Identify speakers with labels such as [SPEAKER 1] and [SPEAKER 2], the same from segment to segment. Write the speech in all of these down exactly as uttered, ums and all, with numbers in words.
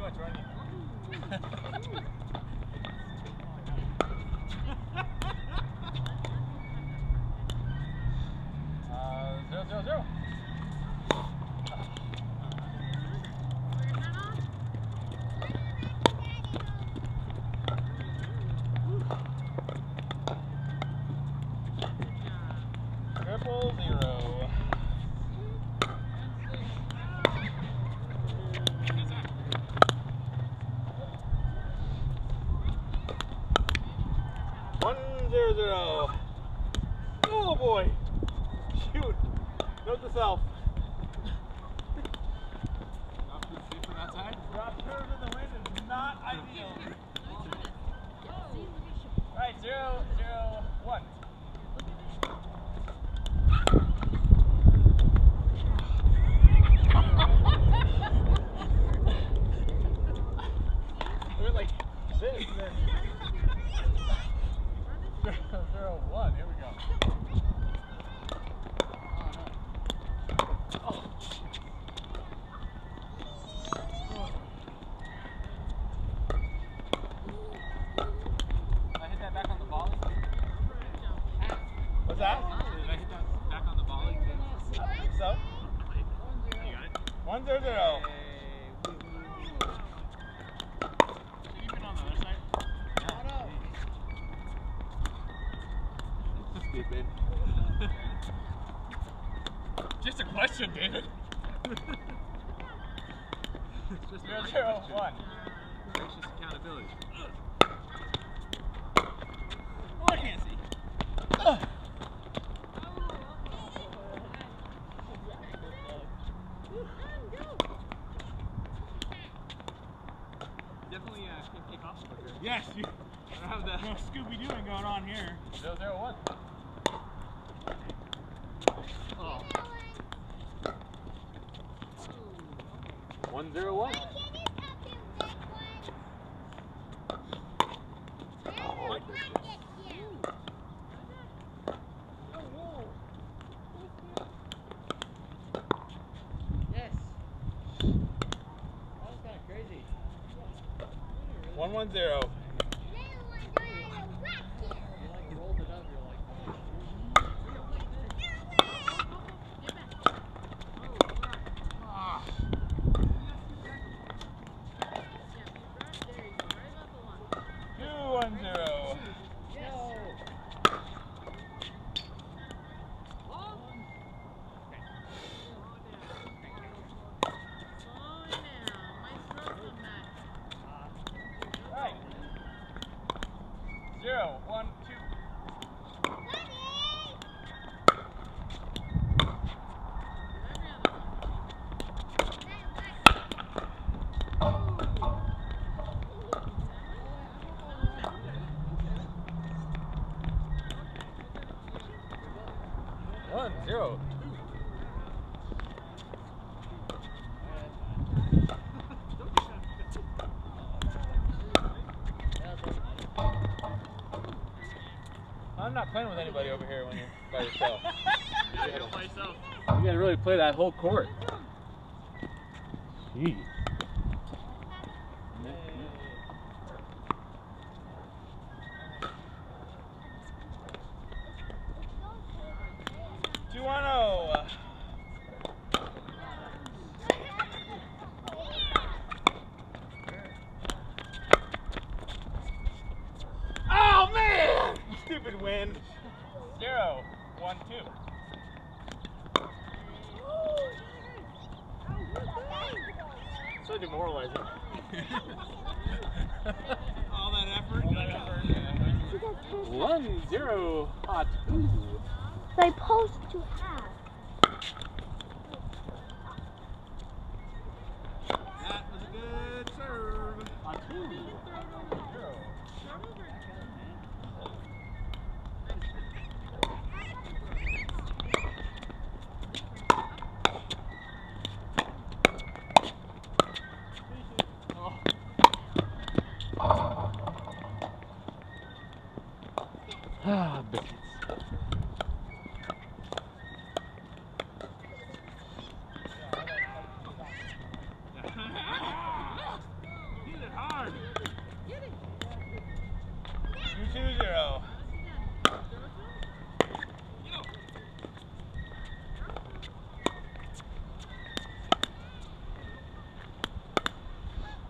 [SPEAKER 1] much running. uh, zero, zero, zero. Triple zero. One zero zero. Oh boy! Shoot! Note to self.
[SPEAKER 2] Not too safe from outside.
[SPEAKER 1] Drop curve in the wind is not ideal. Alright, zero zero one. I went like this and then zero zero one. Here we go. Oh, Did I hit that back on the volley? What's that?
[SPEAKER 2] Did I hit that back on the volley?
[SPEAKER 1] I think so.
[SPEAKER 2] You got it?
[SPEAKER 1] One zero zero.
[SPEAKER 2] Even on the other side? Stupid.
[SPEAKER 1] Just a question, David.
[SPEAKER 2] It's just
[SPEAKER 1] Zero zero one.
[SPEAKER 2] gracious accountability.
[SPEAKER 1] Oh, I can't see. Ugh.
[SPEAKER 2] Definitely uh, can't kick off over here.
[SPEAKER 1] Yes, you
[SPEAKER 2] I don't have the
[SPEAKER 1] no Scooby-Dooing going on here. Zero zero one.
[SPEAKER 2] Oh.
[SPEAKER 1] One zero one.
[SPEAKER 2] Oh,
[SPEAKER 3] Yes. That was kind of crazy.
[SPEAKER 1] One one zero.
[SPEAKER 3] You like rolled it up, you're like,
[SPEAKER 2] ah.
[SPEAKER 1] Two one zero. Right. Zero one two. One zero. I'm not playing with anybody over here when you're by yourself.
[SPEAKER 2] Yeah, you don't play yourself.
[SPEAKER 1] You gotta really play that whole court. Jeez. Two one oh. Oh man! Stupid wind. Zero one two. So demoralizing.
[SPEAKER 2] All that effort.
[SPEAKER 1] All that effort. One zero hot two.
[SPEAKER 4] They're supposed to have.
[SPEAKER 2] That was a good serve.
[SPEAKER 1] Hot two. Zero. Ah, biscuits.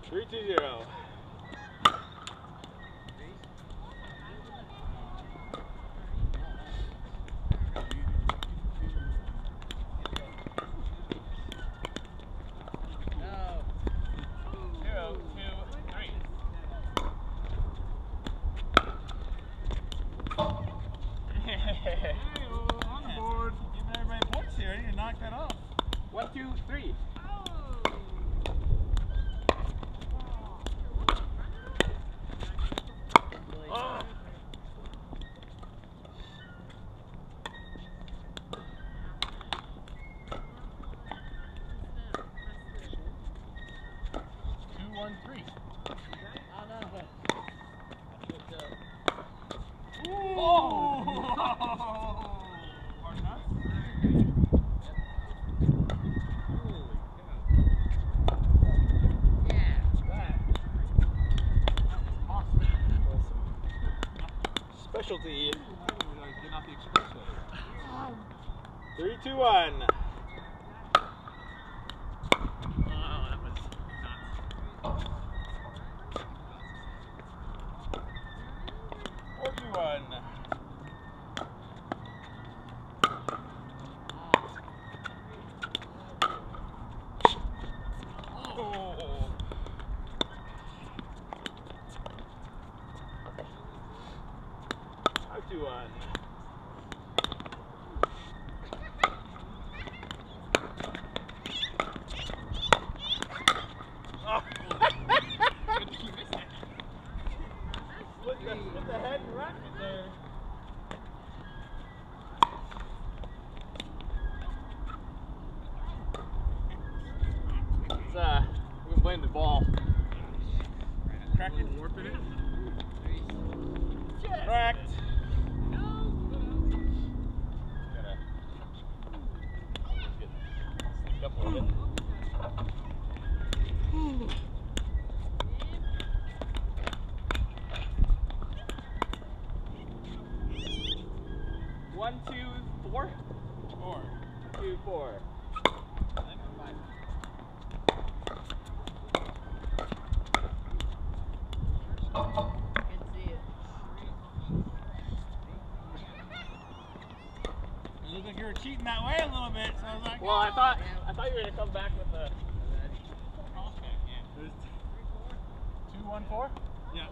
[SPEAKER 1] Three two zero.
[SPEAKER 2] On the board. Giving everybody points here. I need to knock that off.
[SPEAKER 3] One, two, three.
[SPEAKER 1] Oh.
[SPEAKER 2] Two, one, three.
[SPEAKER 3] Oh, no, but
[SPEAKER 2] Oh! Hard enough?
[SPEAKER 3] yeah.
[SPEAKER 2] Awesome.
[SPEAKER 1] Specialty.
[SPEAKER 2] Getting off the expressway.
[SPEAKER 1] Three two one.
[SPEAKER 2] Wow, that was nuts.
[SPEAKER 1] Four two one. Oh. Five two one. Oh.
[SPEAKER 2] Good to keep missing it.
[SPEAKER 1] Split the, split the head and racket there.
[SPEAKER 3] It's, uh, we can blame the ball.
[SPEAKER 2] Cracking, warping it.
[SPEAKER 1] Cracked.
[SPEAKER 3] One, two, four.
[SPEAKER 2] Four.
[SPEAKER 3] Two, four.
[SPEAKER 2] You look like you were cheating that way a little bit, so I was like,
[SPEAKER 3] Well, I thought I thought you were gonna come back with the.
[SPEAKER 2] crossback, yeah. It was two, one, four? Yeah.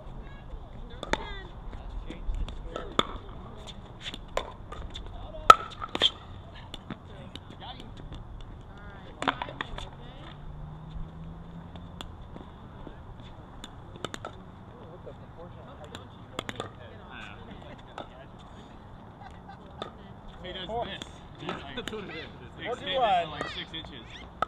[SPEAKER 2] He does
[SPEAKER 1] Four.
[SPEAKER 2] this. He's like,
[SPEAKER 1] That's what it is.
[SPEAKER 2] It's
[SPEAKER 1] Four to
[SPEAKER 2] extended
[SPEAKER 1] one.
[SPEAKER 2] to like six inches.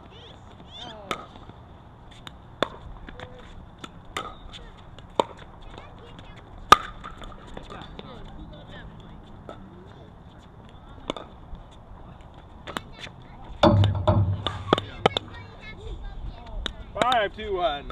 [SPEAKER 1] Five two one.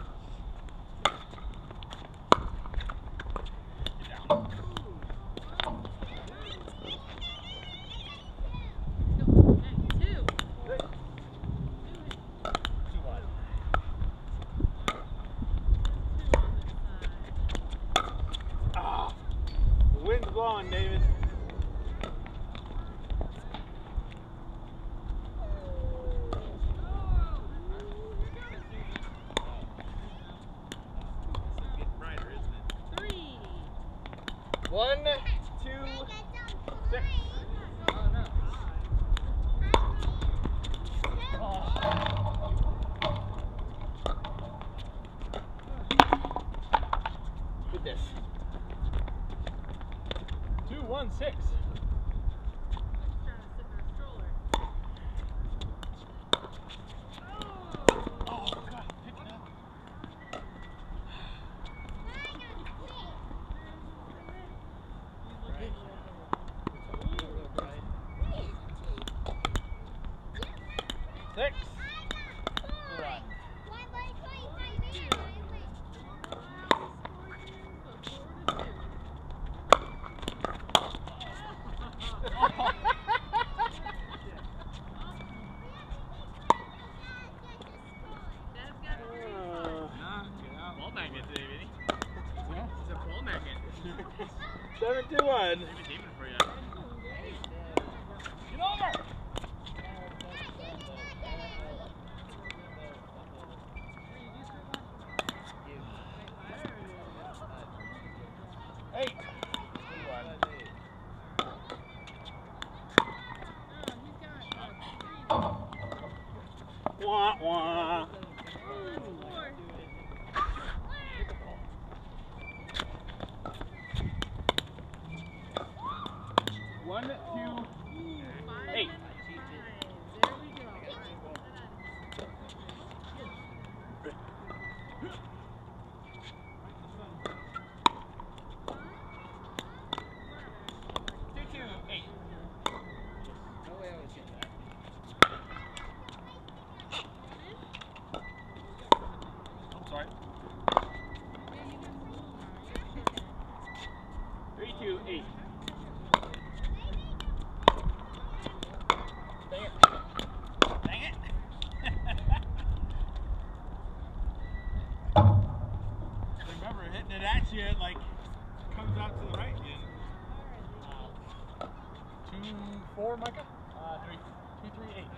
[SPEAKER 1] Ah, the wind's blowing, David. One, two, six.
[SPEAKER 3] Oh no.
[SPEAKER 1] Goodness. Two, one, six.
[SPEAKER 2] Oh, God, pick it up.
[SPEAKER 1] Seven, two, one.
[SPEAKER 2] Maybe Damon for you.
[SPEAKER 3] Get over!
[SPEAKER 1] Eight. Wah, wah.
[SPEAKER 3] One, two, eight. Two, two, eight. No way I was getting that.
[SPEAKER 2] Oh, sorry.
[SPEAKER 3] Three, two, eight. Dang it.
[SPEAKER 2] Dang it. Remember, hitting it at you, it like comes out to the right again. Two, four, Micah?
[SPEAKER 3] Uh, three. Two, three, eight.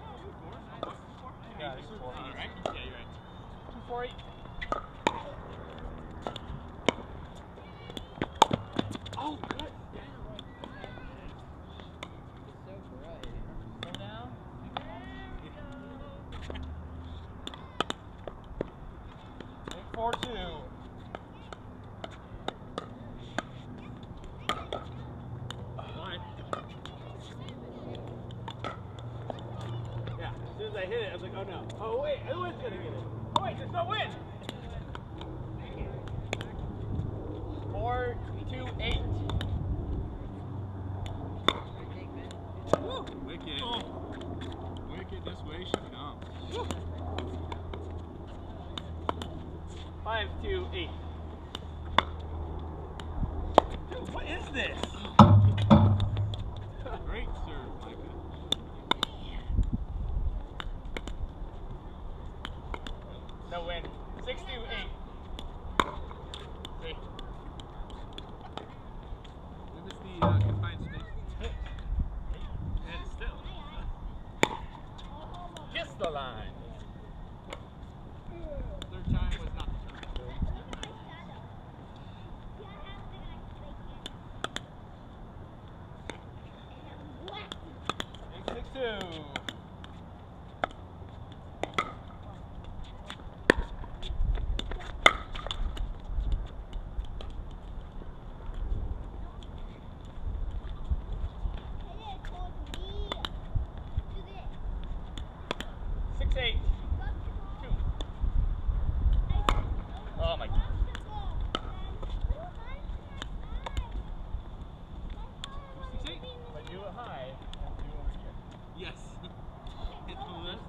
[SPEAKER 2] Yeah, it's four, right? Yeah, you're right.
[SPEAKER 3] Two, four, eight. Oh, good. Slow down.
[SPEAKER 1] Eight, four, two.
[SPEAKER 2] One.
[SPEAKER 1] Yeah, as soon as I hit it, I was like, oh no. Oh wait, the wind's gonna get it. Oh wait, there's no wind.
[SPEAKER 3] Four, two, eight.
[SPEAKER 2] Woo! Wicked. Oh. Wicked, this way she comes. Woo.
[SPEAKER 3] Five, two, eight.
[SPEAKER 1] Dude, what is this?
[SPEAKER 2] Great serve, Micah.
[SPEAKER 3] No win. Six, two, eight. Three.
[SPEAKER 2] Give us the uh, confined space. And still.
[SPEAKER 3] Kiss the line.
[SPEAKER 2] Third time was not the charm.
[SPEAKER 1] Eight, six, two.
[SPEAKER 3] Six, eight. Two. Oh my God.
[SPEAKER 2] Six, eight?
[SPEAKER 3] If I do it high, I'll do it over here.
[SPEAKER 2] Yes. Hit the left.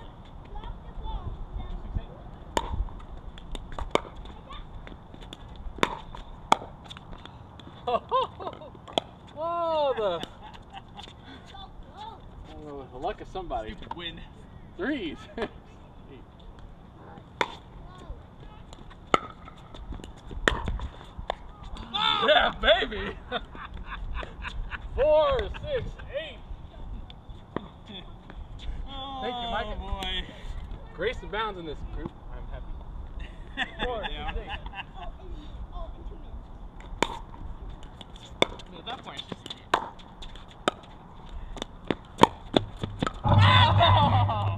[SPEAKER 1] Whoa, the, oh, the luck of somebody.
[SPEAKER 2] Stupid win.
[SPEAKER 1] Threes. Yeah, baby. Four, six, eight. Thank you, Micah.
[SPEAKER 2] Oh boy.
[SPEAKER 1] Grace abounds in this group. I'm happy. Four,
[SPEAKER 2] Yeah.
[SPEAKER 1] six, eight.
[SPEAKER 2] I mean, at that point, it's just.
[SPEAKER 3] Oh!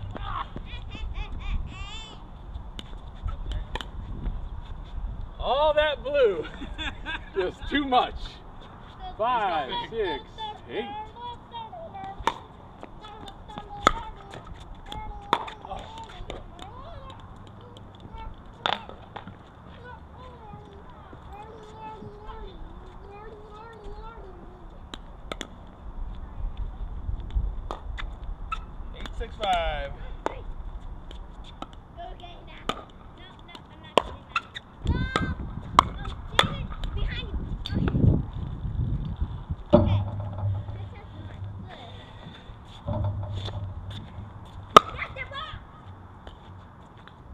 [SPEAKER 1] All that blue. Just too much. Five, six, eight.
[SPEAKER 2] Eight, six, five.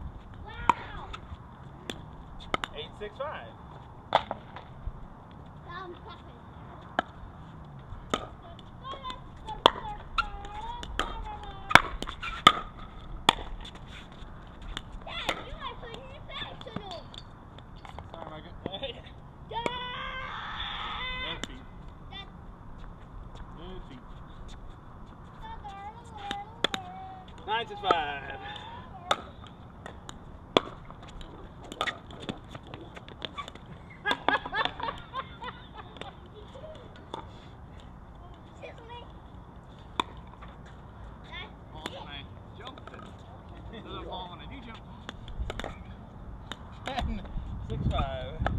[SPEAKER 1] Eight, six, five. Nine to five. Ten. Six five.